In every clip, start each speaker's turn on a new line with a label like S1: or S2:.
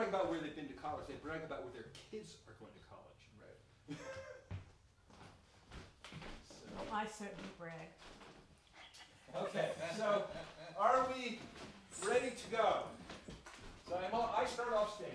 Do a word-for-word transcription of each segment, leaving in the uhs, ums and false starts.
S1: brag about where they've been to college. They brag about where their kids are going to college. Right. So.
S2: I certainly brag.
S1: Okay, so are we ready to go? So I'm all, I start off stage.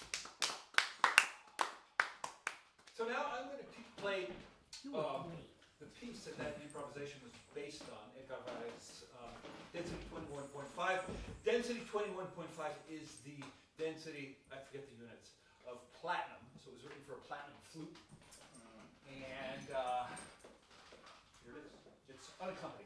S1: So now I'm going to play
S2: You were
S1: um,
S2: great.
S1: the piece that that improvisation was based on, Ekarvai's um, density twenty-one point five. Density twenty-one point five is the density, I forget the units, of platinum. So it was written for a platinum flute. And uh, here it is. It's unaccompanied.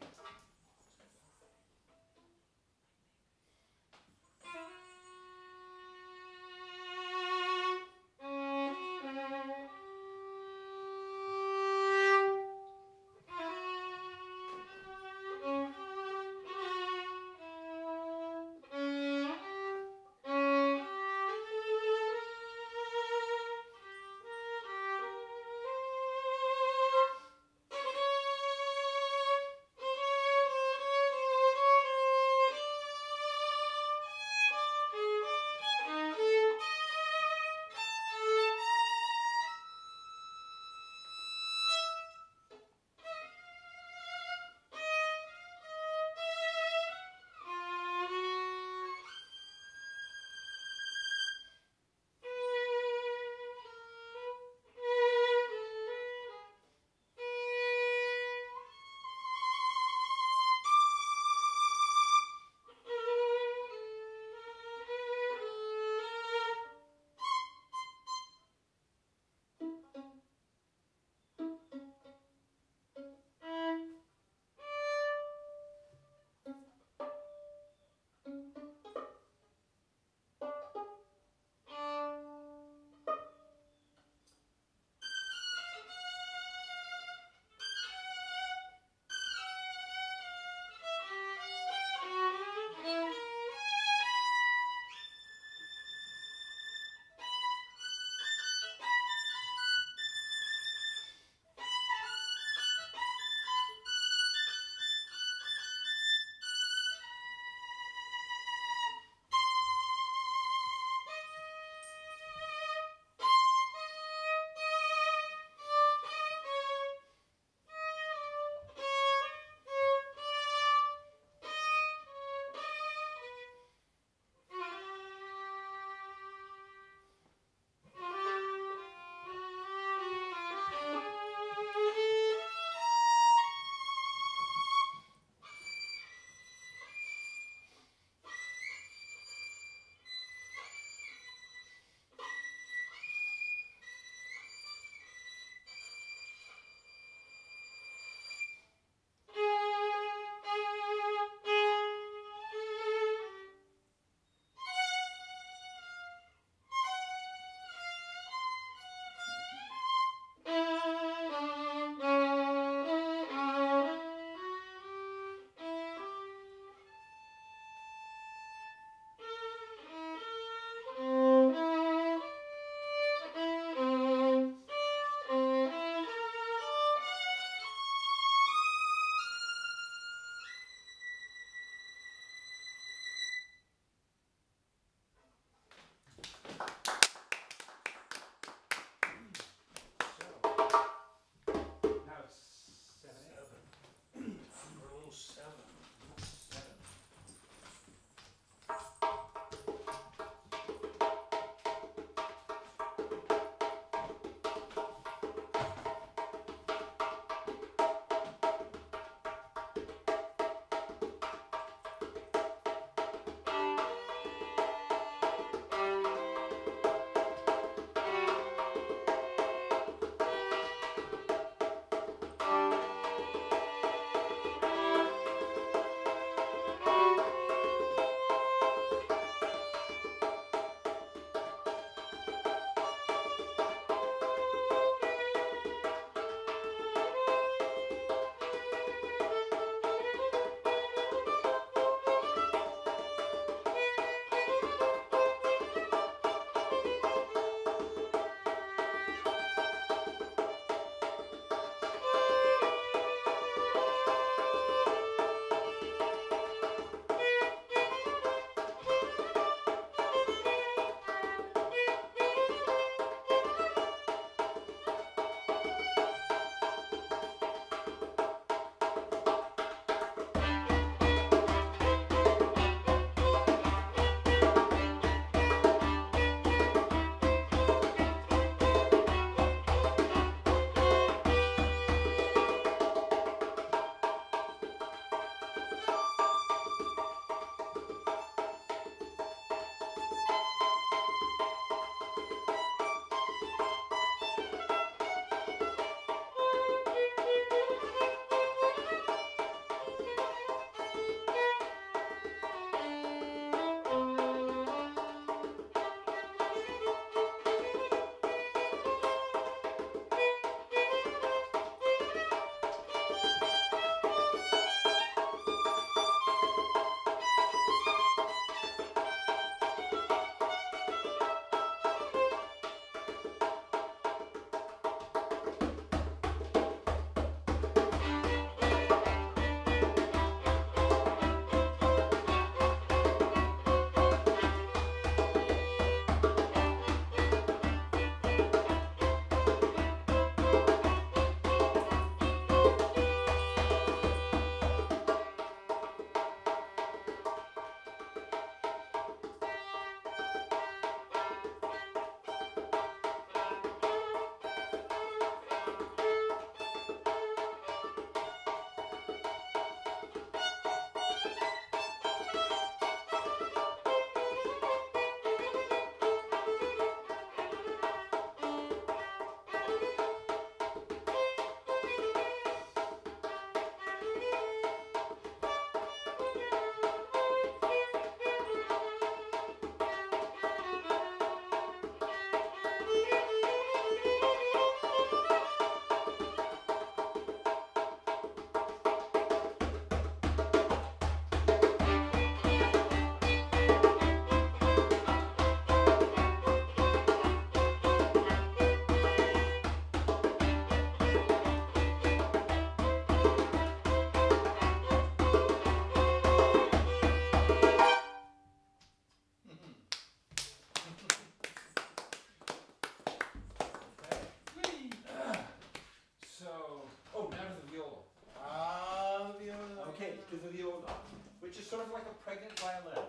S1: sort of like a pregnant violin.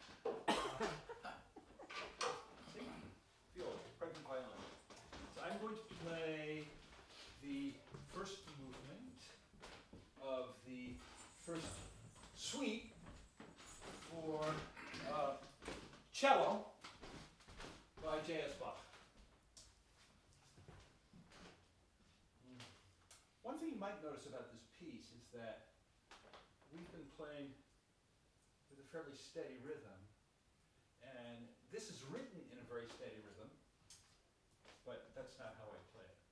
S1: See? Feel it, pregnant violin. So I'm going to play the first movement of the first suite for uh, cello by J S Bach. One thing you might notice about this piece is that we've been playing with a fairly steady rhythm, and this is written in a very steady rhythm, but that's not how I play it.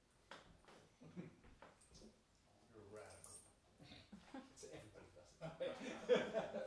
S2: You're radical.
S1: So everybody does it.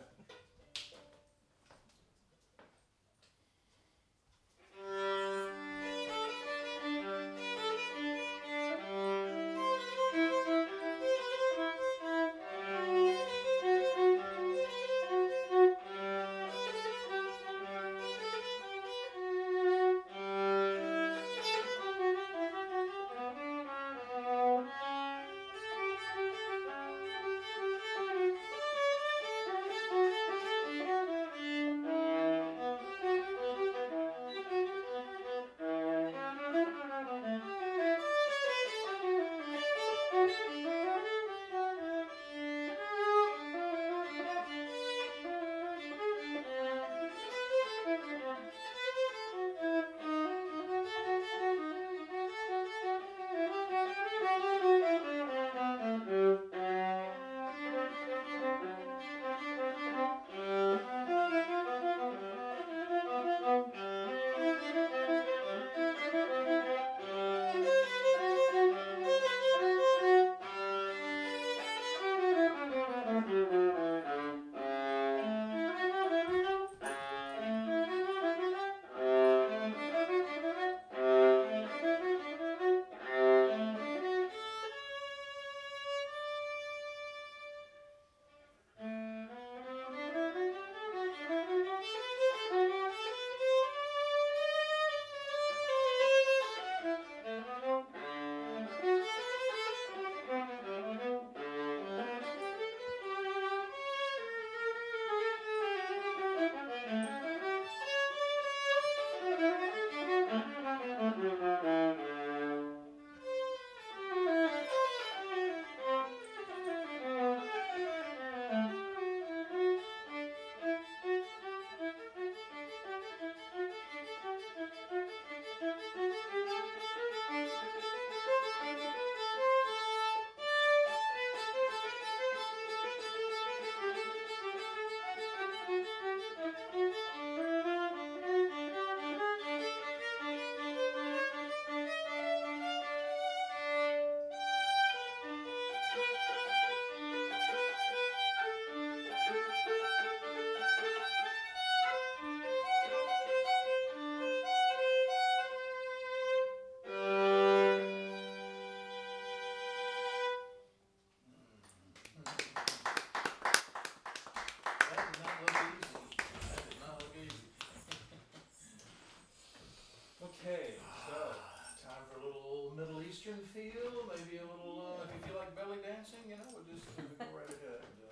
S1: Okay, so time for a little Middle Eastern feel, maybe a little, uh, if you feel like belly dancing, you know, we'll just go right ahead. Uh,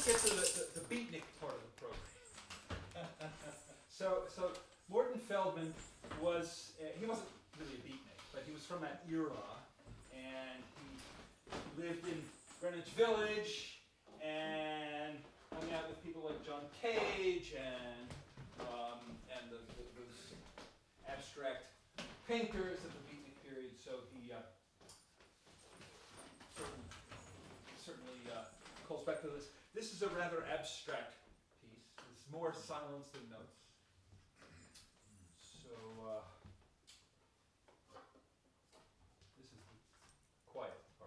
S1: let's get to the, the, the Beatnik part of the program. so, so Morton Feldman was, uh, he wasn't really a beatnik, but he was from that era, and he lived in Greenwich Village, and hung out with people like John Cage, and, um, and the, the, those abstract painters of the Beatnik period, so he uh, certainly, certainly uh, calls back to this. This is a rather abstract piece. It's more silence than notes. So uh, this is the quiet part.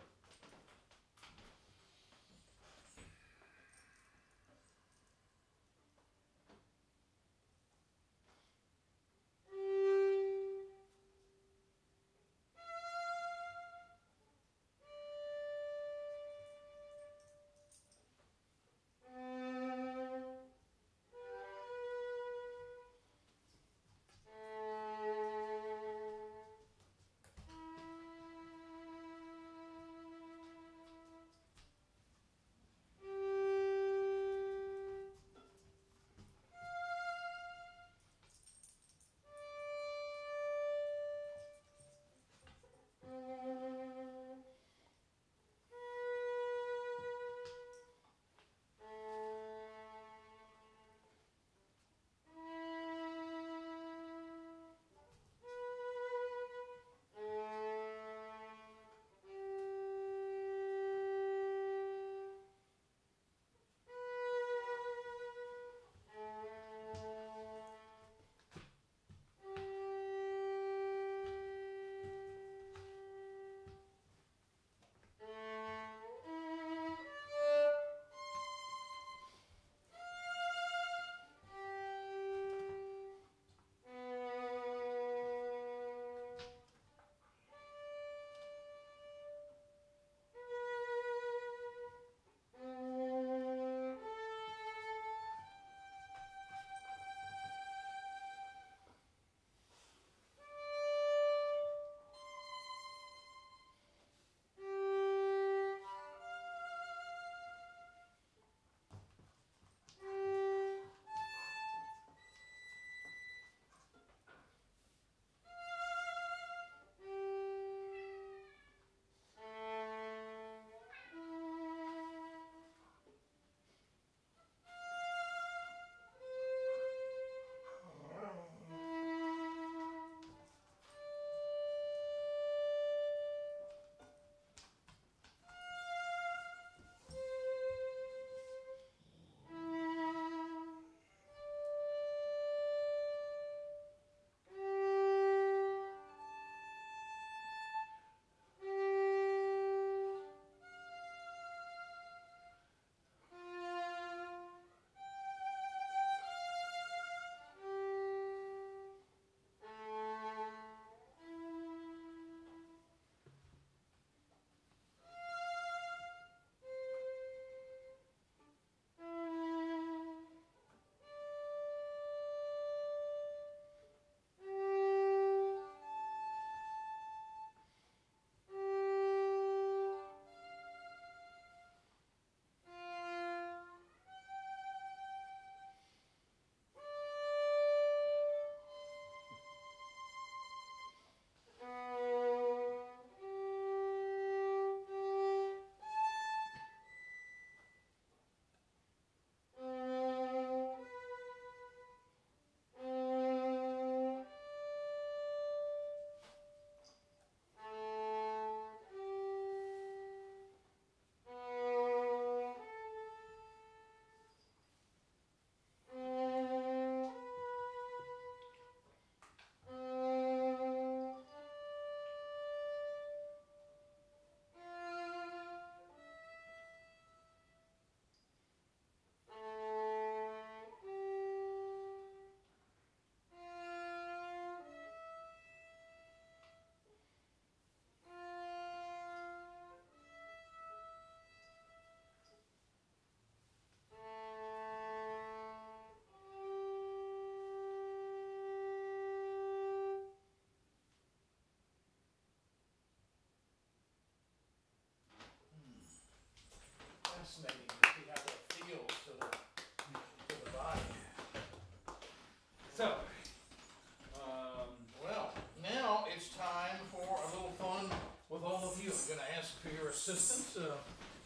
S1: Fascinating to see how that feels.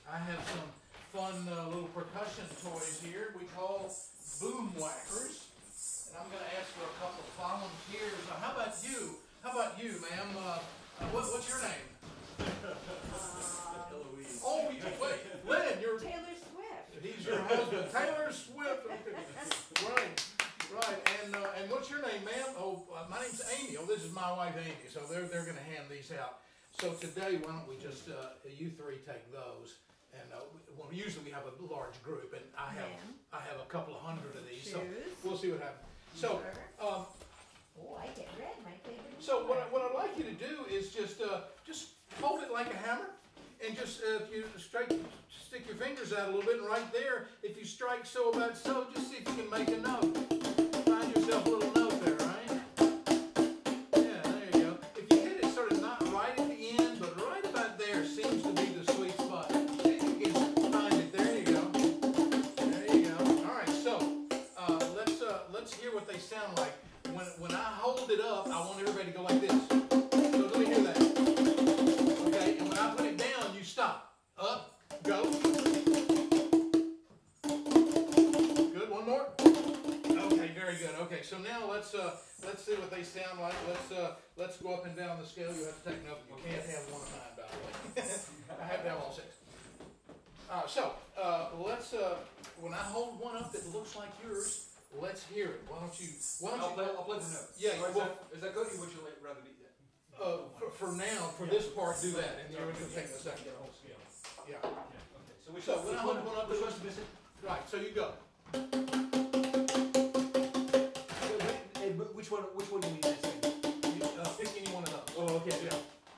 S2: I have some fun uh, little percussion toys here we call boom whackers. And I'm going to ask for a couple of volunteers. Now, how about you? How about you, ma'am? Uh, uh, what, what's your name?
S3: Um,
S1: Eloise.
S2: Oh, you, wait, Lynn, you're...
S3: Taylor Swift.
S2: He's your husband, Taylor Swift. Right, right. And uh, and what's your name, ma'am? Oh, uh, my name's Amy. Oh, this is my wife, Amy. So they're they're going to hand these out. So today, why don't we just uh, you three take those? And uh, well, usually we have a large group, and I have
S3: Ma'am.
S2: I have a couple of hundred of these. So
S3: Shoes.
S2: we'll see what happens. So.
S3: Sure.
S2: Um,
S3: Oh, I get red, my favorite.
S2: So what, I, what I'd like you to do is just uh, just hold it like a hammer, and just uh, if you strike, stick your fingers out a little bit, and right there, if you strike so about so, just see if you can make a note. Find yourself a little note there, right? Yeah, there you go. If you hit it sort of not right at the end, but right about there seems to be the sweet spot. See if you can find it. There you go. There you go. All right. So uh, let's uh, let's hear what they sound like. When, when I hold it up, I want everybody to go like this. So let me hear that. Okay, and when I put it down, you stop. Up, go. Good, one more. Okay, very good. Okay, so now let's uh, let's see what they sound like. Let's uh, let's go up and down the scale. You have to take note. You can't have one of mine, by the way. I have to have all six. All right, so uh, let's. Uh, when I hold one up that looks like yours. Let's hear it. Why don't you? Why don't
S1: I'll
S2: you?
S1: play, I'll play the note.
S2: Yeah.
S1: Or is,
S2: Well,
S1: that, is that good, or would you rather be that?
S2: uh, for, for now, for
S1: Yeah.
S2: this part, do that, and you're going to take a second.
S1: The whole scale.
S2: Yeah.
S1: Yeah. Okay. So which
S2: So
S1: one?
S2: when I
S1: Which one?
S2: hold one up,
S1: Which
S2: this
S1: one's missing?
S2: Right. So you go.
S1: Wait, wait, hey, but which one? Which one do you need missing?
S2: You, uh, pick any one of those.
S1: Oh, okay.
S2: Yeah.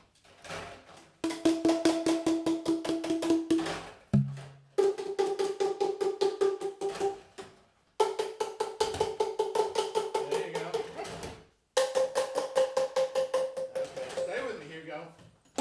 S2: There you go. Okay. Stay with me. Here you go.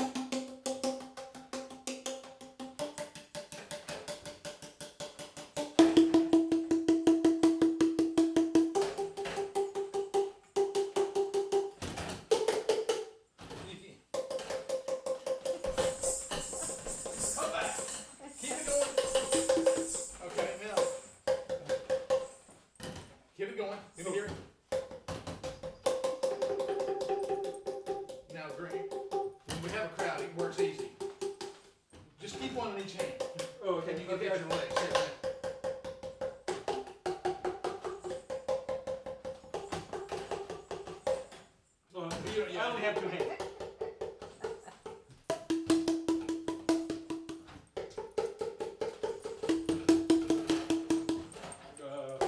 S2: Come back. Keep it going. Okay, now. Keep it going. Let me hear it. Now, green. When we have a crowd, it works easy. Just keep one in each hand.
S1: Oh, okay.
S2: And you can
S1: okay.
S2: get your legs. Here,
S1: Oh,
S2: You- yeah.
S1: I only have two hands. Uh,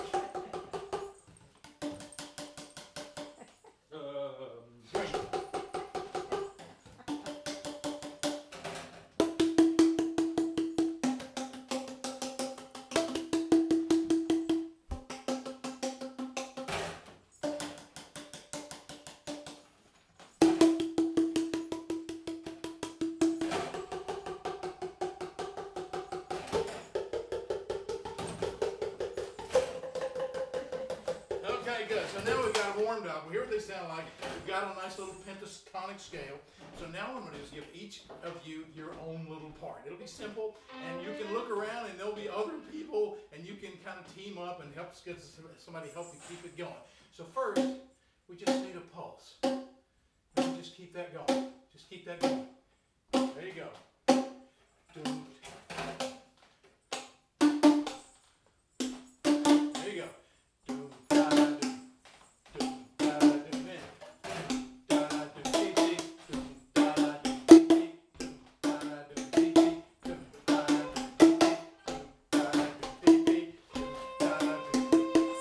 S1: um,
S2: Green. Okay, good. So now we've got it warmed up. We hear what they sound like. We've got a nice little pentatonic scale. So now what I'm going to do is give each of you your own little part. It'll be simple, and you can look around, and there'll be other people, and you can kind of team up and help get somebody help you keep it going. So first, we just need a pulse. And you just keep that going. Just keep that going. There you go. Doot. There you go. Doot, da, da, doot. Doot, da, da, doot. Then. Doot, da, da, doot, dee, dee. Doot, da, da, doot, dee, dee. Doot, da, da, doot, dee, dee. Doot, da, da, doot, dee, dee. Doot, da, da, doot, dee, dee. Doot, da, da, doot, dee, dee.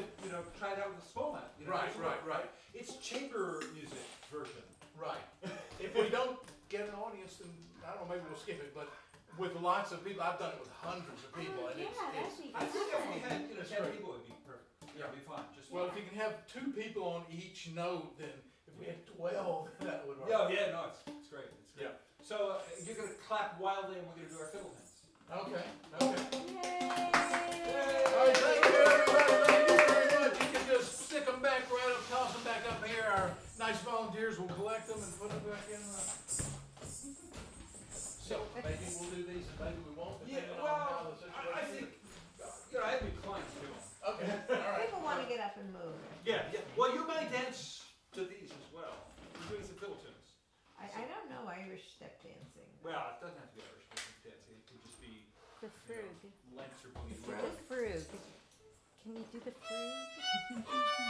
S1: you know, try it out with a small amp. You know,
S2: Right,
S1: it's-
S2: right, right.
S1: It's chamber music version.
S2: Right. If we don't get an audience, then I don't know, maybe we'll skip it, but with lots of people, I've done it with hundreds of people, and it's,
S3: Yeah, that'd
S2: it's,
S3: be
S1: I think if we
S3: fun.
S1: had, you know,
S2: That's
S1: ten
S2: great.
S1: people, it'd be perfect. Yeah, it'd be fun. Just
S2: well, if you can have two people on each note, then if we had twelve, that would work.
S1: Yeah, yeah, no, it's, it's great. It's great.
S2: Yeah.
S1: So uh, you're gonna clap wildly, and we're gonna do our fiddle hands.
S2: Okay, okay.
S3: Yay!
S2: All right, thank you, everybody. Thank you very much. You can just stick them back right up, toss them back up here. Our nice volunteers will collect them and put them back in. The... So maybe we'll do these, and maybe we won't.
S1: Yeah,
S2: depending on
S1: well,
S2: how the situation
S1: I, I
S2: is.
S1: think, you know, I'd be inclined to do them.
S2: Okay, all right.
S3: People wanna get up and move.
S1: Yeah, yeah. Well, you may dance to these as well. We're doing some fiddle tunes.
S3: I, I don't know Irish step dancing.
S1: Well, it doesn't have to be Irish dancing. It could just be
S4: The
S1: you
S4: frug.
S1: know, Lancaster boogie.
S4: Do the frug. Can you do the frug?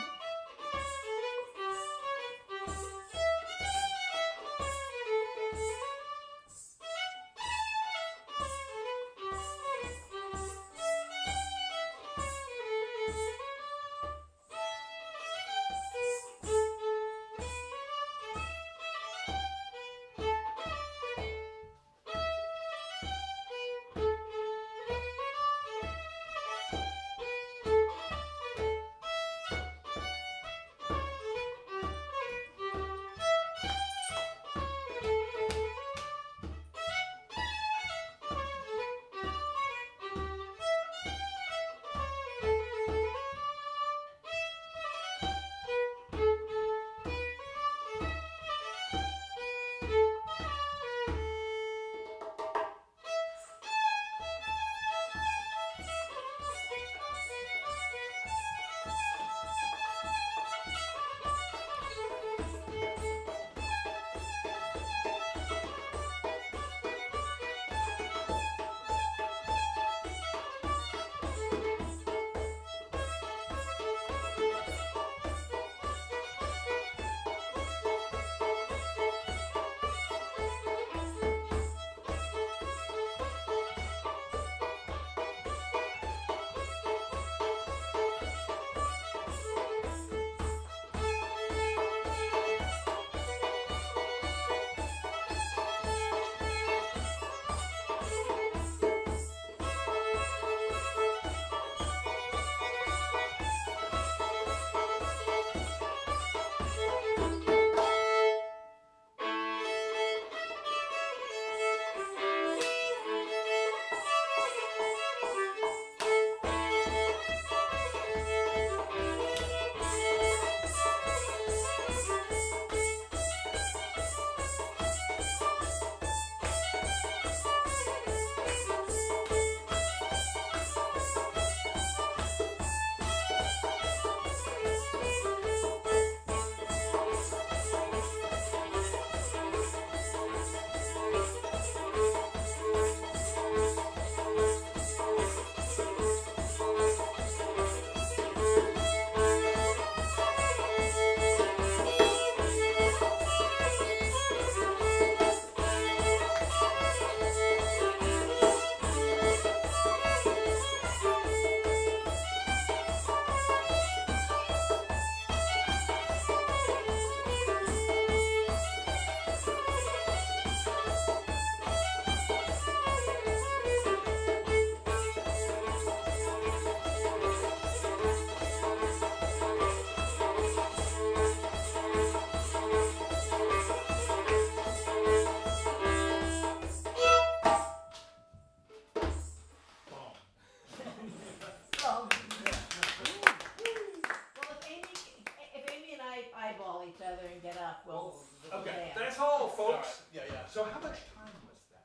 S1: So how much time was that?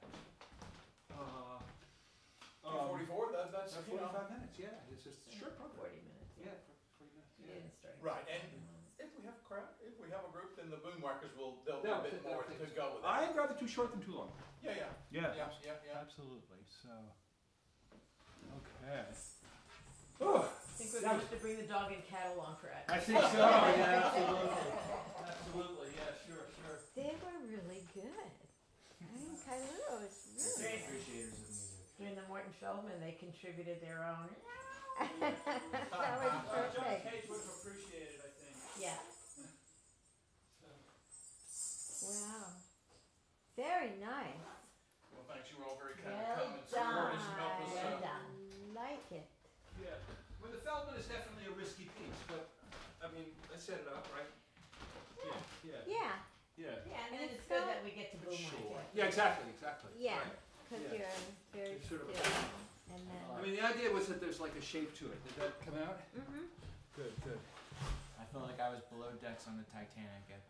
S1: Uh, um,
S2: forty-four, that, that's,
S1: uh,
S2: you know.
S1: forty-five minutes, yeah, it's just a short program.
S3: Forty minutes.
S1: Yeah, for forty minutes,
S3: You
S1: yeah.
S3: didn't start.
S2: Right, and if we have a crowd, if we have a group, then the boom workers will, there'll be
S1: They'll
S2: a bit
S1: fit- they'll
S2: more
S1: fit.
S2: to go with it.
S1: I'd rather too short than too long.
S2: Yeah, yeah,
S1: Yeah.
S2: yeah, yeah, yeah.
S1: Absolutely, so, okay. Oh,
S3: I think we're gonna have to bring the dog and cat along for it.
S1: I think so, yeah, absolutely. Absolutely, yeah, sure, sure.
S4: They were really good. I mean, Kailua was really
S3: Great.
S4: good.
S5: Appreciators of music.
S3: During the Morton Feldman, they contributed their own. That was
S1: Uh, John
S3: perfect.
S1: Cage would have appreciated, I think.
S3: Yeah.
S1: So,
S3: Wow. Very nice.
S2: Well, thanks, you were all very kind
S3: Well
S2: of coming and
S3: done.
S2: supporting us and help us
S3: Well
S2: out.
S3: done. Like it.
S1: yeah. Well, the Feldman is definitely a risky piece, but, I mean, I set it up, right? Yeah, yeah,
S3: Yeah.
S1: yeah.
S3: And
S5: Yeah, and then
S3: it's
S5: it's good
S3: not-
S5: that we get to boom
S1: Sure.
S5: like it.
S1: Yeah, exactly, exactly.
S3: Yeah.
S1: Right.
S3: Because
S1: Yeah.
S3: you're very
S1: It's sort of a-
S3: still. And then.
S1: I mean, the idea was that there's like a shape to it. Did that come out?
S3: Mm-hmm.
S1: Good, good.
S6: I felt like I was below decks on the Titanic at